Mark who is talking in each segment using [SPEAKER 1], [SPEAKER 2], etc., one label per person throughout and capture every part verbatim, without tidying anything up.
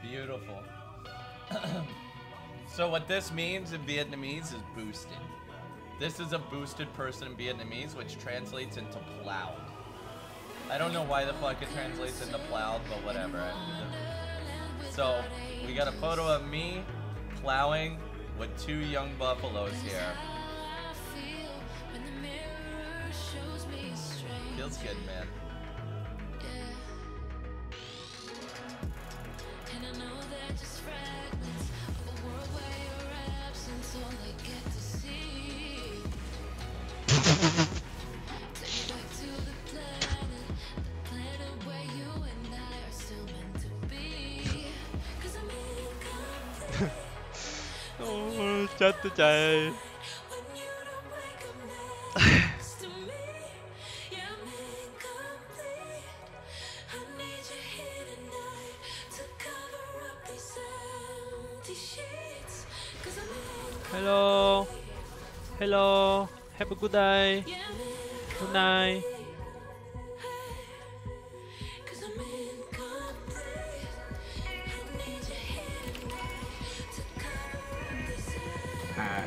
[SPEAKER 1] Beautiful. So what this means in Vietnamese is boosted. This is a boosted person in Vietnamese, which translates into plowed. I don't know why the fuck it translates into plowed, but whatever. So we got a photo of me plowing with two young buffaloes here. Feels good, man.
[SPEAKER 2] Ôi, chết tôi trời. Hello. Hello. Have a good day. Good night.
[SPEAKER 3] À.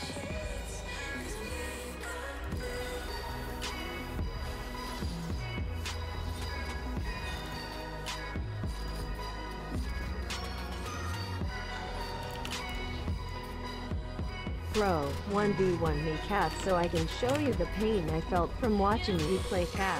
[SPEAKER 4] Bro, one v one me cat so I can show you the pain I felt from watching you play cat.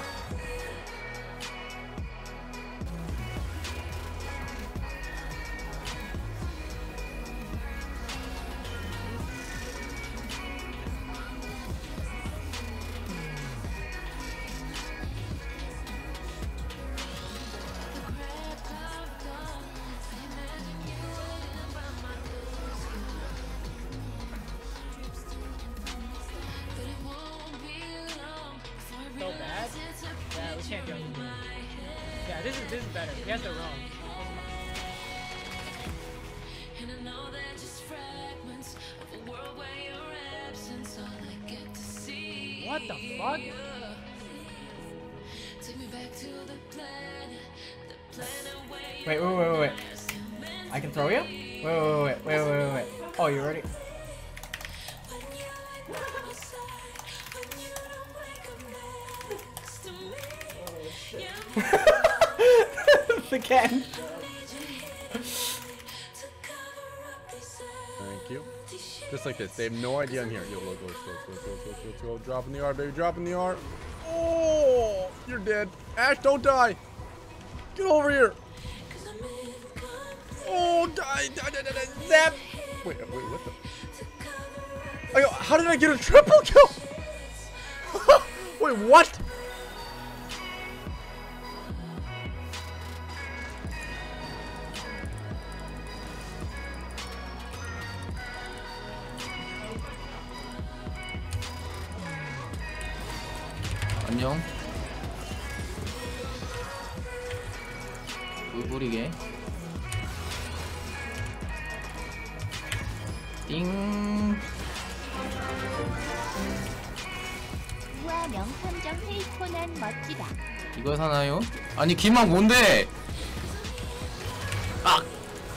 [SPEAKER 5] So bad? Yeah, we can't go. Yeah, this is this is better. We have to roam. What the fuck?
[SPEAKER 3] Wait, wait, wait, wait, wait. I can throw you? Wait, wait, wait, wait, wait, wait, wait. Oh, you ready? Again.
[SPEAKER 6] Thank you. Just like this. They have no idea I'm here. Yo, let's go, let's go, let's go, let's go, let's go. Drop in the yard, baby. Drop in the yard. Oh, you're dead. Ash, don't die. Get over here. Oh, die, die, die, die, die. Zap. Wait, wait, what the? I go, how did I get a triple kill? Wait, what?
[SPEAKER 7] 안녕. 물 뿌리게. 띵.
[SPEAKER 8] 우와 명탐정 헤이코난 멋지다.
[SPEAKER 7] 이거 사나요? 아니 기막 뭔데? 아.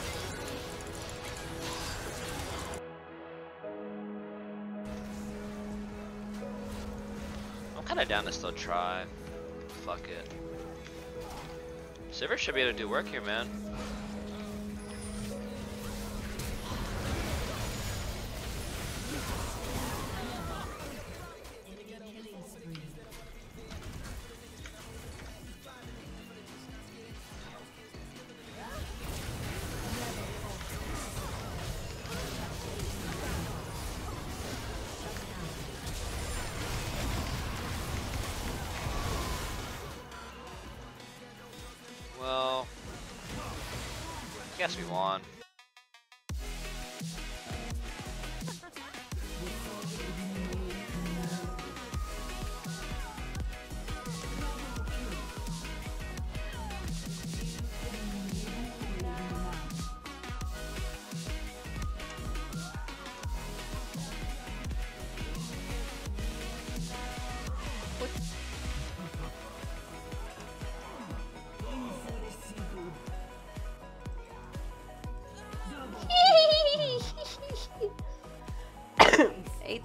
[SPEAKER 2] I'm kinda down to still try. Fuck it. Sivir should be able to do work here, man. Well, I guess we won.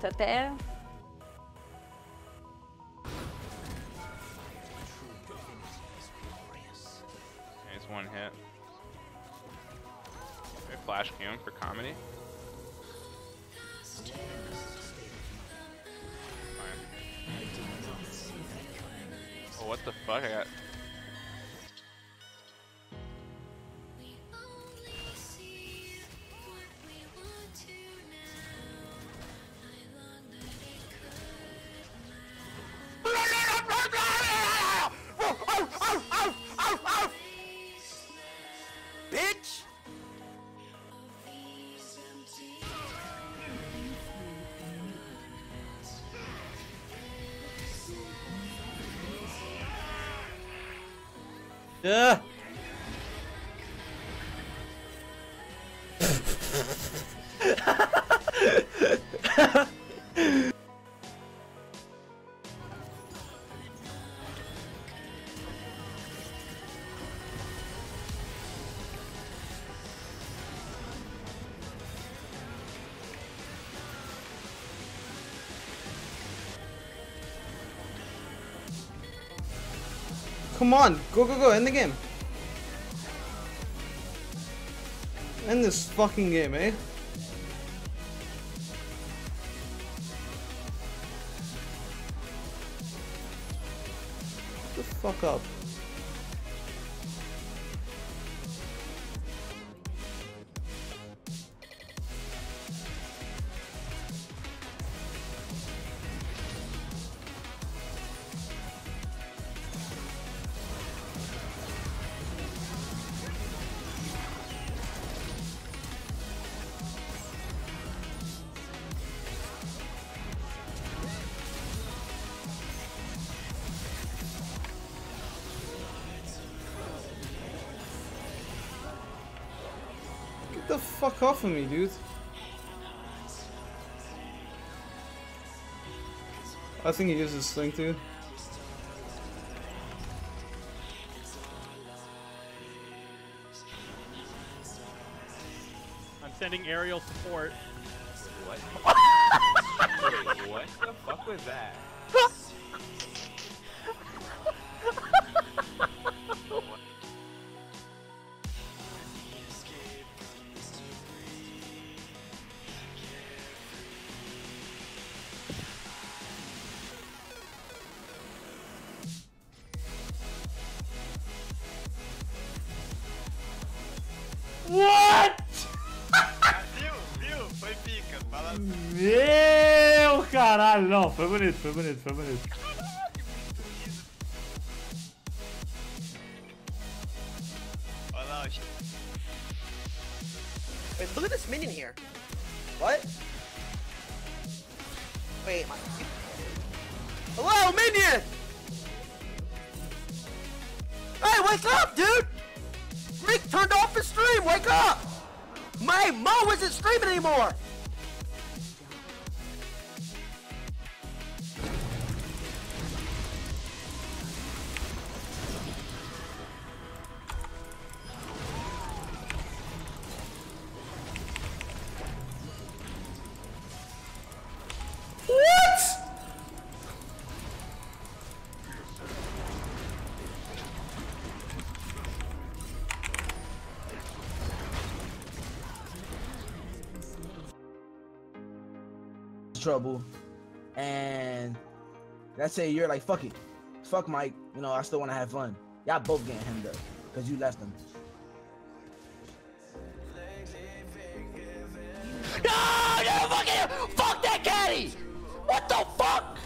[SPEAKER 9] Total.
[SPEAKER 10] It's one hit. Maybe flash Q for comedy. Fine. Oh, what the fuck? I got.
[SPEAKER 11] Bitch!
[SPEAKER 6] Yeah.
[SPEAKER 3] Come on, go, go, go, end the game. End this fucking game, eh? Shut the fuck up. Get the fuck off of me, dude. I think he uses sling too.
[SPEAKER 12] I'm sending aerial support.
[SPEAKER 10] What? Wait, what the fuck was that?
[SPEAKER 3] What? Meu caralho, não, foi bonito, foi bonito, foi bonito.
[SPEAKER 11] Wait, look at this minion here. What? Wait, my... Hello, minion! Hey, wake up, dude! Rick turned off his stream, wake up! My Mo isn't streaming anymore!
[SPEAKER 3] What?
[SPEAKER 11] Trouble, and let's say you're like, fuck it, fuck Mike, you know, I still want to have fun. Y'all both getting hemmed up because you left him. No, no, fuck it, fuck that caddy! What the fuck?